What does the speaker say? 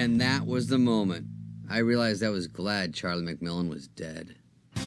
And that was the moment I realized I was glad Charlie McMillan was dead.